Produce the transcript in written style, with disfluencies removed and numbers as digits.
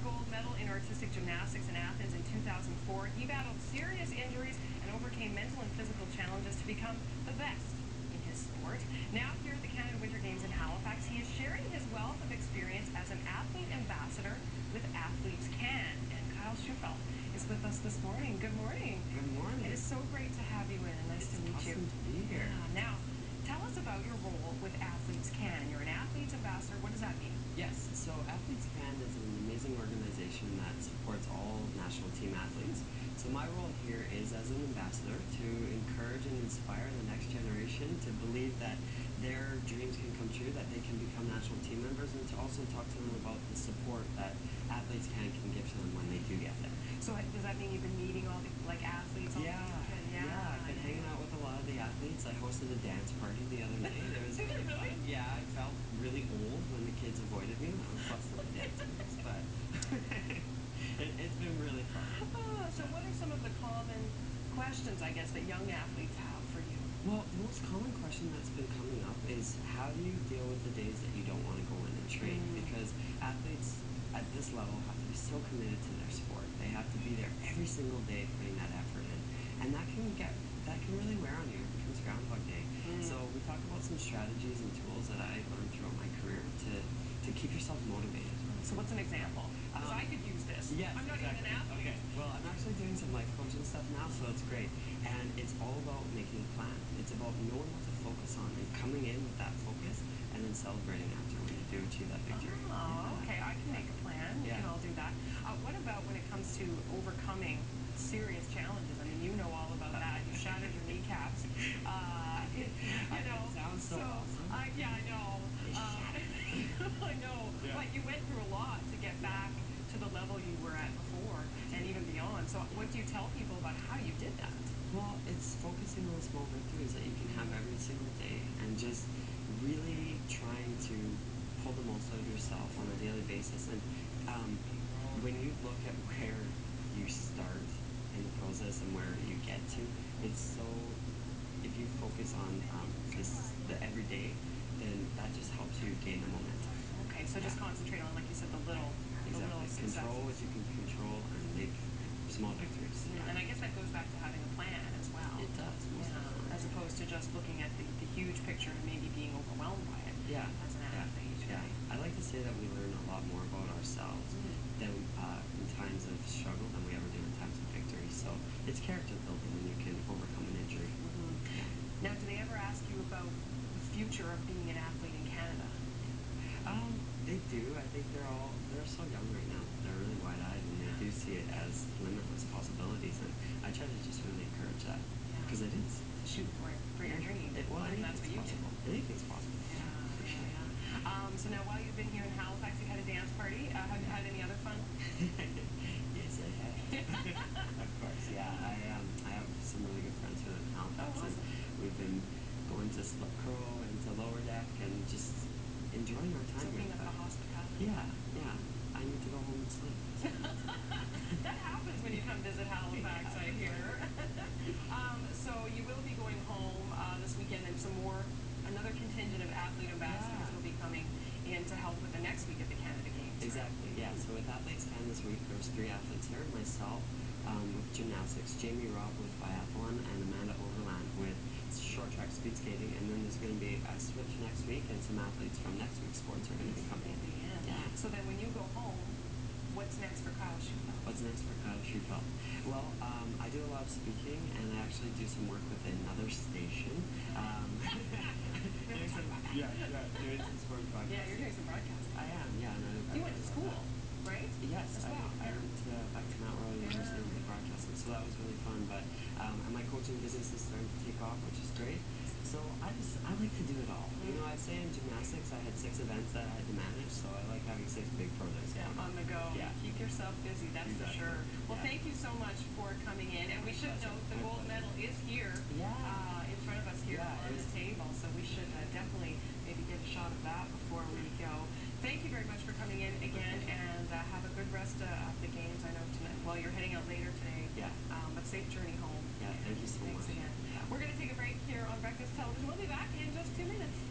gold medal in artistic gymnastics in Athens in 2004. He battled serious injuries and overcame mental and physical challenges to become the best in his sport. Now here at the Canada Winter Games in Halifax, he is sharing his wealth of experience as an athlete ambassador with AthletesCAN. And Kyle Shewfelt is with us this morning. Good morning. Good morning. It is so great to have you in. Nice to meet you. It's awesome to be here. Yeah. Now, tell us about your role with AthletesCAN. You're an athletes ambassador. What does that mean? Yes, so AthletesCAN is an amazing organization that supports all national team athletes. So my role here is as an ambassador to encourage and inspire the next generation to believe that their dreams can come true, that they can become national team members, and to also talk to them about the support that AthletesCAN can give to them when they do get there. So does that mean you've been meeting all the athletes? Yeah, I've been hanging out with a lot of the athletes. I hosted a dance party the other night. It was Did you really? fun. Yeah, I felt really old when the kids avoided me when I was busting the dance moves, but it's been really fun. So what are some of the common questions, I guess, that young athletes have for you? Well, the most common question that's been coming up is how do you deal with the days that you don't want to go in and train? Because athletes at this level have to be so committed to their sport. They have to be there every single day putting that effort in. And that can really wear on you. It becomes Groundhog Day. So we talk about some strategies and tools that I learned throughout my career to keep yourself motivated. So what's an example? Because I could use this. Yes, I'm not exactly. even an athlete. Okay, well, I'm actually doing some life coaching stuff now, so it's great. And it's all about making a plan. It's about knowing what to focus on and coming in with that focus and then celebrating after when you do achieve that victory. Oh, okay. I can make a plan. We can all do that. What about when it comes to overcoming serious challenges? I mean, you know all about that. You shattered your kneecaps. It sounds so awesome. Yeah, I know. I know. Yeah. But you went through a lot to get back to the level you were at before and even beyond. So what do you tell people about how you did that? Well, it's focusing on small victories that you can have every single day and just really trying to pull the most out of yourself on a daily basis. And when you look at where you start in the process and where you get to, it's so, if you focus on the everyday, then that just helps you gain the momentum. Okay, so just concentrate on, like you said, the little successes. Control what you can control and make small victories. And I guess that goes back to having a plan as well. It does. As opposed to just looking at the huge picture and maybe being overwhelmed by it as an athlete. Yeah. I like to say that we learn a lot more about ourselves than in times of struggle than we ever do in times of victory. So it's character building when you can overcome an injury. Now, do they ever ask you about the future of being an athlete in Canada? They do. I think they're so young right now. They're really wide-eyed and they do see it as limitless possibilities. And I try to just really encourage that because it is. Shoot for it, for your dream. And that's what you possible. did. Anything's possible. So now while you've been here in Halifax, you had a dance party. Have you had any other fun? Yes, I have. Of course, yeah. I have some really good friends who live in Halifax, and we've been going to Slip Crow and to Lower Deck and just enjoying our time. Soaking up the hospitality. Yeah. I need to go home and sleep. That happens when you come visit Halifax, I hear. So you will be going home this weekend, and another contingent of athlete ambassadors will be coming in to help with the next week at the Canada Games. Exactly, yeah. So with AthletesCAN this week, there's 3 athletes here. Myself with gymnastics, Jamie Robb with biathlon, and Amanda Overland with short track speed skating. And then there's going to be a switch next week, and some athletes from next week's sports are going to be coming in. So then when you go home, what's next for Kyle Shewfelt? What's next for Kyle Shewfelt? Well, I do a lot of speaking, and I actually do some work with another station. Doing some sports broadcasting. Yeah, you're doing some broadcasting. I am, yeah. And you went to school, right? Yes, I went back to Mount Royal University and did broadcasting, so that was really fun. But and my coaching business is starting to take off, which is great. So I like to do it all. You know, I'd say in gymnastics I had 6 events that I had to manage, so I like having 6 big projects going on the go. Yeah. Keep yourself busy, that's for sure. Well, thank you so much for coming in, and we should note the gold medal is here in front of us here on the table, so we should definitely maybe get a shot of that before we go. Thank you very much for coming in again, and have a good rest of the games. I know tonight, well, you're heading out later today, but safe journey home. Yeah, thank you so much. Thanks again. We're going to take a break here on Breakfast Television. We'll be back in just 2 minutes.